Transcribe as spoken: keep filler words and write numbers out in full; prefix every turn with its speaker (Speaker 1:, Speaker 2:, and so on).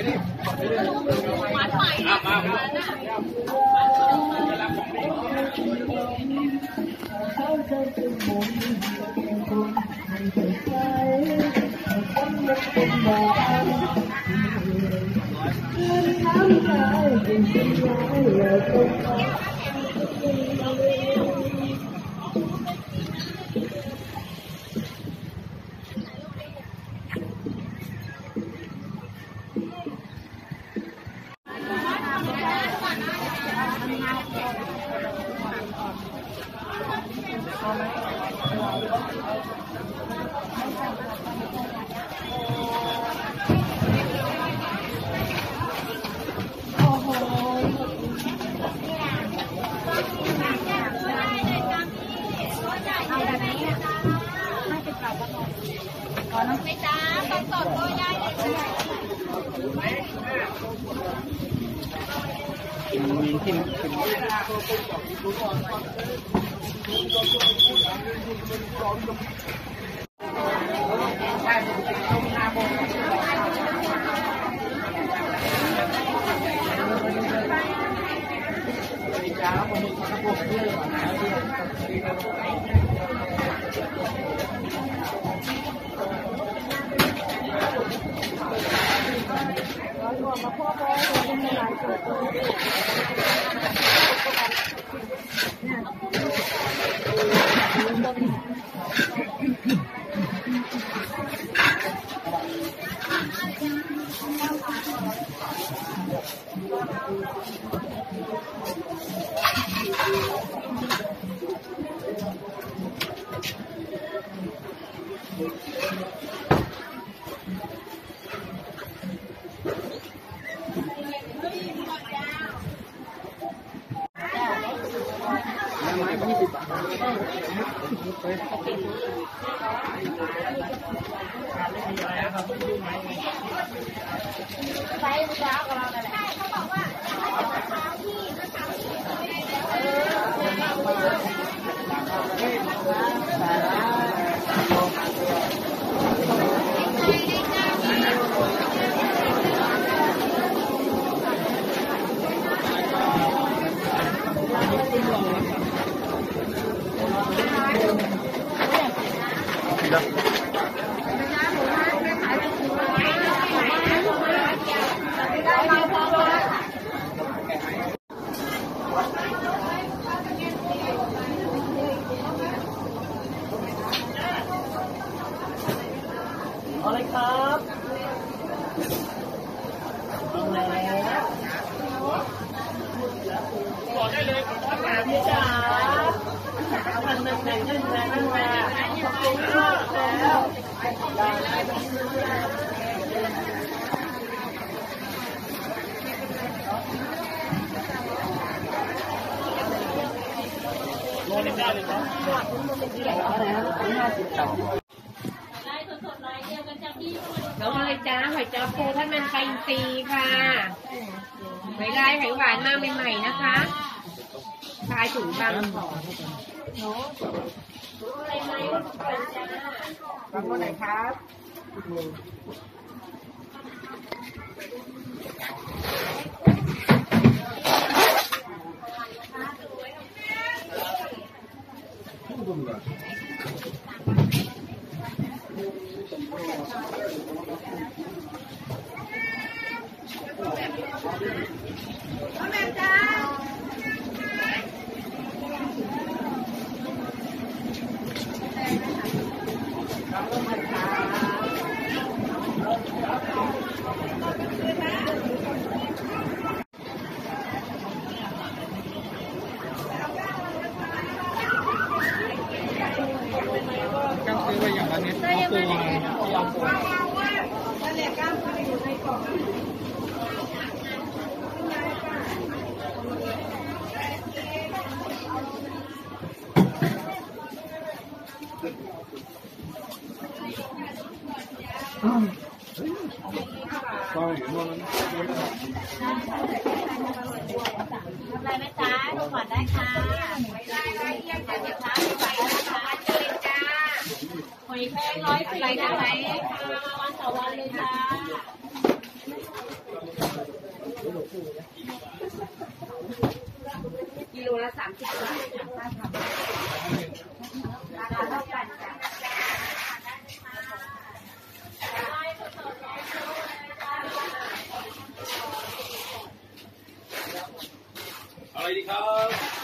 Speaker 1: ไม่จ้าต้องสดก็ได้เลยมีที่มาพ่อพ่อเป็นหลายตัวตัวไปจ้าของเราใช่เขาบอกว่าเช้าที่เช้าอะไรครับบอกได้เลยพี่จ๋าพันหนึ่งหนึ่งหนึ่งหนึ่งมาขอบคุณมากแล้วโลนึงได้เลยครับห้าสิบสองน้องอะไรจ้าหอยจ้าปูท่านมันไก่ซีค่ะหอยลายหอยหวานมาใหม่ๆนะคะชายถุงบางขอโน้อะไรไหมบางคนไหนครับแม่จ้าก็ซื้อไปอย่างละนิดเอาตัวเอาตัวนั่นแหละก้าวไปอยู่ในกล่องก็เห็นว่ามันทำไรไหมจ๊ะดูก่อนได้ค่ะไม่ได้ได้ยังจะเก็บช้าไปนะคะเจอจ้าหอยแครงร้อยสี่ได้ไหมค่ะวันต่อวันเลยจ้ากิโลละสามสิบบาทราคาเท่ากันจ้ะ
Speaker 2: อะไรดีครับ